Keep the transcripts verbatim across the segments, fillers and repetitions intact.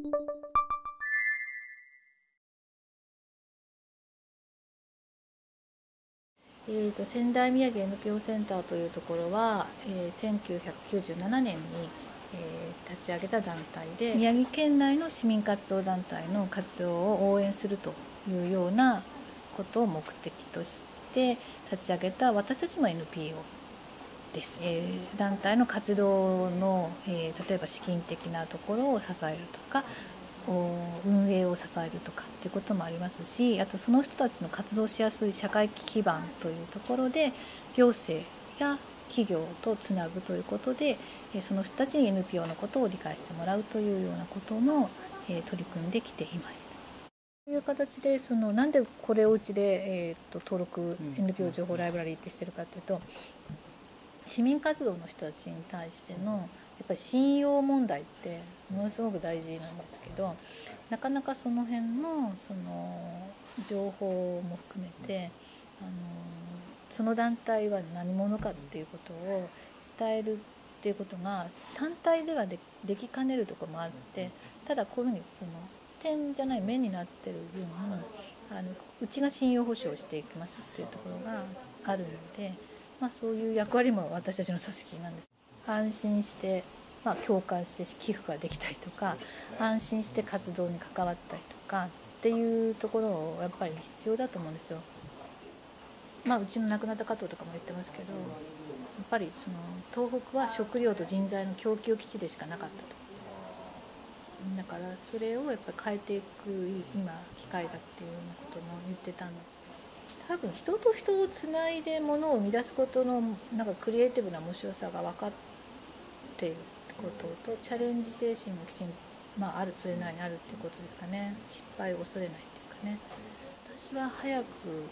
えー、と仙台宮城 エヌピーオー センターというところは、えー、せんきゅうひゃくきゅうじゅうななねんに、えー、立ち上げた団体で、宮城県内の市民活動団体の活動を応援するというようなことを目的として立ち上げた私たちも エヌピーオー です。えー、団体の活動の、えー、例えば資金的なところを支えるとか、運営を支えるとかっていうこともありますし、あとその人たちの活動しやすい社会基盤というところで行政や企業とつなぐということで、その人たちに エヌピーオー のことを理解してもらうというようなことも取り組んできていました。という形で、そのなんでこれをうちで、えー、と登録 エヌピーオー 情報ライブラリーってしてるかというと、市民活動の人たちに対してのやっぱり信用問題ってものすごく大事なんですけど、なかなかその辺のその情報も含めて、あのその団体は何者かっていうことを伝えるっていうことが単体では で, できかねるところもあって、ただこういうふうにその点じゃない面になってる分、あのうちが信用保証していきますっていうところがあるので、まあ、そういう役割も私たちの組織なんです。安心して、まあ、共感して寄付ができたりとか、安心して活動に関わったりとかっていうところをやっぱり必要だと思うんですよ。まあ、うちの亡くなった加藤とかも言ってますけど、やっぱりその東北は食料と人材の供給基地でしかなかったと。だからそれをやっぱり変えていく今機会だっていうようなことも言ってたんです。多分人と人をつないでものを生み出すことのなんかクリエイティブな面白さが分かっていることと、チャレンジ精神もきちんと、まあ、あるそれなりにあるっていうことですかね。失敗を恐れないっていうかね。私は早く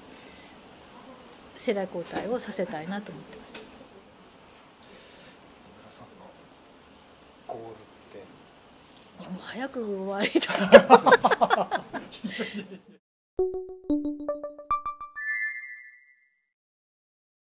世代交代をさせたいなと思ってます。 皆さんのゴールって、 いやもう早く終わりたい